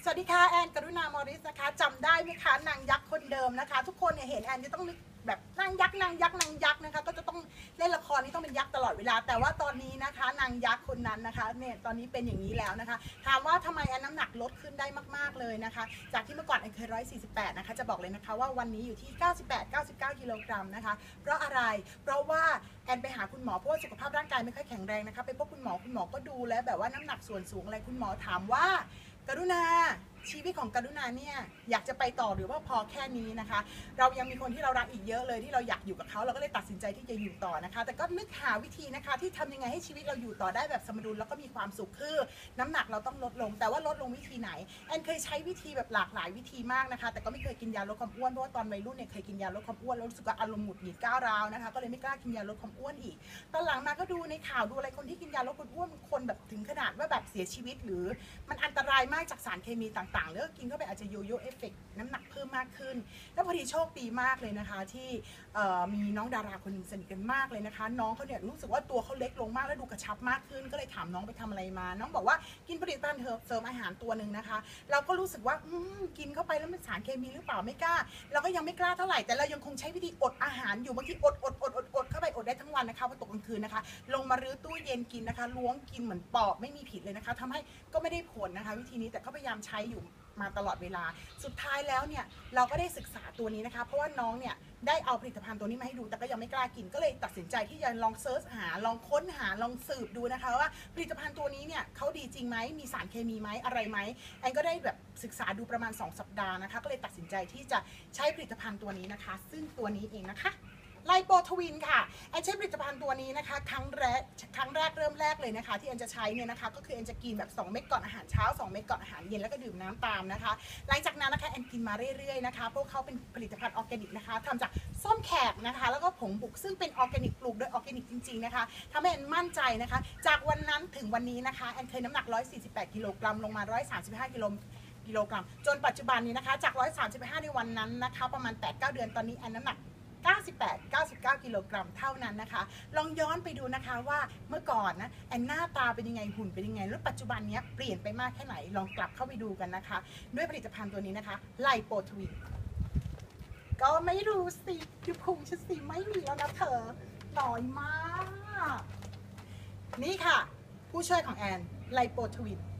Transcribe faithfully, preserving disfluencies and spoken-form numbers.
สวัสดีค่ะแอนกรุณามอริสนะคะจำได้ไหมคะนางยักษ์คนเดิมนะคะทุกคนเนี่ยเห็นแอนจะต้องนึกแบบนางยักษ์นางยักษ์นางยักษ์นะคะก็จะต้องเล่นละครนี้ต้องเป็นยักษ์ตลอดเวลาแต่ว่าตอนนี้นะคะนางยักษ์คนนั้นนะคะเนี่ยตอนนี้เป็นอย่างนี้แล้วนะคะถามว่าทำไมแอนน้ำหนักลดขึ้นได้มากๆเลยนะคะจากที่เมื่อก่อนแอนเคยร้อยสี่สิบแปดนะคะจะบอกเลยนะคะว่าวันนี้อยู่ที่เก้าสิบแปด เก้าสิบเก้ากิโลกรัมนะคะเพราะอะไรเพราะว่าแอนไปหาคุณหมอเพราะว่าสุขภาพร่างกายไม่ค่อยแข็งแรงนะคะไปพบคุณหมอคุณหมอก็ดูแลแบบว่าน้ำหนักส่วนสูงอะไรคุณหมอถามว่ากรุณาชีวิตของกรุณาเนี่ยอยากจะไปต่อหรือว่าพอแค่นี้นะคะเรายังมีคนที่เรารักอีกเยอะเลยที่เราอยากอยู่กับเขาเราก็เลยตัดสินใจที่จะอยู่ต่อนะคะแต่ก็นึกหาวิธีนะคะที่ทำยังไงให้ชีวิตเราอยู่ต่อได้แบบสมดุลแล้วก็มีความสุขคือน้ำหนักเราต้องลดลงแต่ว่าลดลงวิธีไหนแอนเคยใช้วิธีแบบหลากหลายวิธีมากนะคะแต่ก็ไม่เคยกินยาลดความอ้วนเพราะว่าตอนวัยรุ่นเนี่ยเคยกินยาลดความอ้วนแล้วรู้สึกว่าอารมณ์หงุดหงิดก้าวร้าวนะคะก็เลยไม่กล้ากินยาลดความอ้วนอีกตอนหลังมาก็ดูในข่าวดูอะไรคนที่กินยาลดความอ้วนคนแบบถึงขนาดว่าแบบเสียชีวิตหรือมันอันตรายมากจากสารเคมีต่างๆแล้วกินเข้าไปอาจจะโยโย่เอฟเฟกต์น้ำหนักเพิ่มมากขึ้นแล้วพอดีโชคดีมากเลยนะคะที่มีน้องดาราคนหนึ่งสนิทกันมากเลยนะคะน้องเขาเนี่ยรู้สึกว่าตัวเขาเล็กลงมากแล้วดูกระชับมากขึ้นก็เลยถามน้องไปทำอะไรมาน้องบอกว่ากินผลิตภัณฑ์เสริมอาหารตัวหนึ่งนะคะเราก็รู้สึกว่าอืมกินเข้าไปแล้วมันสารเคมีหรือเปล่าไม่กล้าเราก็ยังไม่กล้าเท่าไหร่แต่เรายังคงใช้วิธีอดอาหารอยู่บางทีอดอดอดอดอดเข้าไปอดได้ทั้งวันนะคะพอตกกลางคืนนะคะลงมารื้อตู้เย็นกินนะคะล้วงกินเหมือนปอบไม่มีผิดเลยนะคะทำให้ก็ไม่ได้ผลนะคะวิธีนี้แต่ก็พยายามใช้อยู่มาตลอดเวลาสุดท้ายแล้วเนี่ยเราก็ได้ศึกษาตัวนี้นะคะเพราะว่าน้องเนี่ยได้เอาผลิตภัณฑ์ตัวนี้มาให้ดูแต่ก็ยังไม่กล้ากินก็เลยตัดสินใจที่จะลองเซิร์ชหาลองค้นหาลองสืบดูนะคะว่าผลิตภัณฑ์ตัวนี้เนี่ยเขาดีจริงไหมมีสารเคมีไหมอะไรไหมแอนก็ได้แบบศึกษาดูประมาณสองสัปดาห์นะคะก็เลยตัดสินใจที่จะใช้ผลิตภัณฑ์ตัวนี้นะคะซึ่งตัวนี้เองนะคะไลโปทวินค่ะแอนใช้ผลิตภัณฑ์ตัวนี้นะคะครั้งแรกครั้งแรกเริ่มแรกเลยนะคะที่แอนจะใช้เนี่ยนะคะก็คือแอนจะกินแบบสองเม็ดก่อนอาหารเช้าสองเม็ดก่อนอาหารเย็นแล้วก็ดื่มน้ำตามนะคะหลังจากนั้นนะคะแอนกินมาเรื่อยๆนะคะพวกเขาเป็นผลิตภัณฑ์ออร์แกนิกนะคะทำจากส้มแขกนะคะแล้วก็ผงบุกซึ่งเป็นออร์แกนิกปลูกโดยออร์แกนิกจริงๆนะคะทำให้แอนมั่นใจนะคะจากวันนั้นถึงวันนี้นะคะแอนเคยน้ำหนักหนึ่งร้อยสี่สิบแปดกิโลกรัมลงมาหนึ่งร้อยสามสิบห้ากิโลกิโลกรัมจนปัจจุบันนี้นะคะจากหนึ่งร้อยสามสิบห้าในวันนั้นนะคะประมาณ แปด เก้า เดือนตอนนี้แอนน้ำหนักเก้าสิบแปด เก้าสิบเก้ากิโลกรัมเท่านั้นนะคะลองย้อนไปดูนะคะว่าเมื่อก่อนนะแอนหน้าตาเป็นยังไงหุ่นเป็นยังไงแล้วปัจจุบันนี้เปลี่ยนไปมากแค่ไหนลองกลับเข้าไปดูกันนะคะด้วยผลิตภัณฑ์ตัวนี้นะคะไลโปทวินก็ไม่รู้สิคือพุงฉันสิไม่มีแล้วนะเธอน้อยมากนี่ค่ะผู้ช่วยของแอนไลโปทวิน